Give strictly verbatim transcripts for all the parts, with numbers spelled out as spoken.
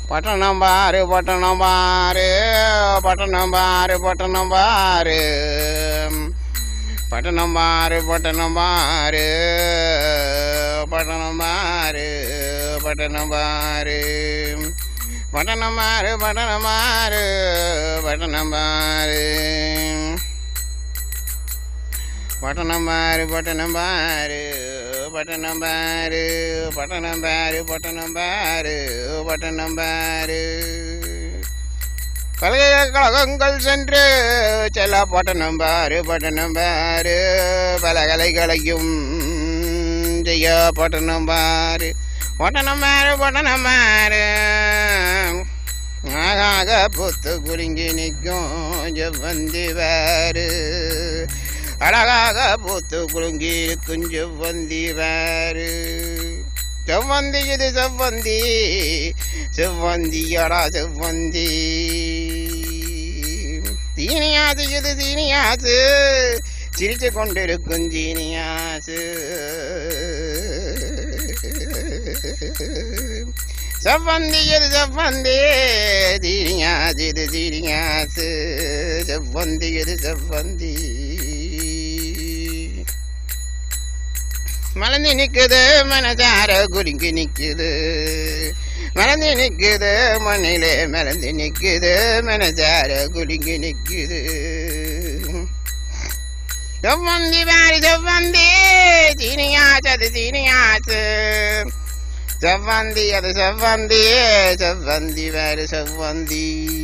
பட்டணம் பாரு பட்டணம் பாரு பட்டணம் பாரு பட்டணம் பாரு பட்டணம் பாரு பட்டணம் பாரு பட்டணம் பாரு பட்டணம் பாரு பட்டணம் பாரு பட்டணம் பாரு பட்டணம் பாரு பட்டணம் பாரு பட்டணம் பாரு பட்டணம் பாரு பட்டணம் பாரு பட்டணம் பாரு பட்டணம் பாரு பல்கலைக்கழகங்கள் சென்று செல்ல பட்டணம் பாரு பட்டணம் பாரு பல கலைகளையும் செய்ய பட்டணம் பாரு பட்டணம் பாரு பட்டணம் பாரு ஆகாக புத்து குறுங்கி நிற்கும் செவ்வந்தி பாரு அழகாக பூத்து குலுங்கி குஞ்சு வந்தி வேறு செவ்வந்தி இது செவ்வந்தி செவ்வந்தி அடா செவ்வந்தி தீனியாசு இது தீனியாசு சிரிச்சு கொண்டிருக்கும் தீனியாசு செவ்வந்தி இது செவ்வந்தி தீனியாசு இது தீனியாசு செவ்வந்தி இது செவ்வந்தி மலர்ந்து நிற்குது மனசார குறுங்கி நிற்குது மலர்ந்து நிற்குது மண்ணிலே மலர்ந்து நிற்குது மனசார குறுங்கி நிற்குது செவ்வந்தி பாரு செவ்வந்தி சீனியாச்சு அது சீனியாச்சு செவ்வந்தி அது செவ்வந்தி செவ்வந்தி பாரு செவ்வந்தி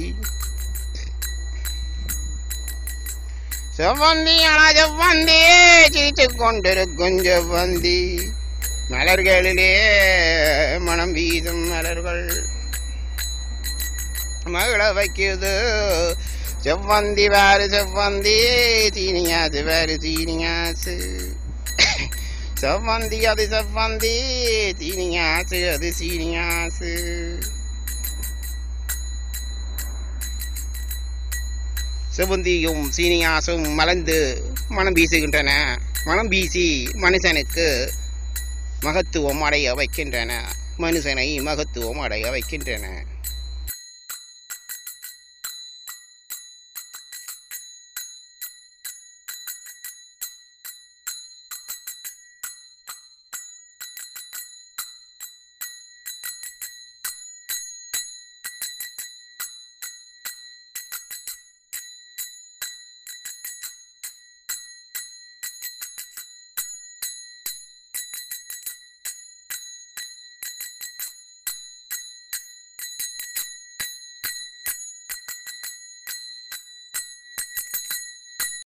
செவ்வந்தி ஆனா செவ்வந்தி சிரித்து கொண்டிருக்கும் செவ்வந்தி மலர்களிலே மனம் வீசும் மலர்கள் மகள வைக்குது செவ்வந்தி வேறு செவ்வந்தி சீனியாசு வேறு சீனியாசு செவ்வந்தி அது செவ்வந்தி சீனியாசு அது சீனியாசு செவ்வந்தியும் சீனியாசும் மலர்ந்து மனம் வீசுகின்றன மனம் வீசி மனுஷனுக்கு மகத்துவம் அடைய வைக்கின்றன மனுஷனை மகத்துவம் அடைய வைக்கின்றன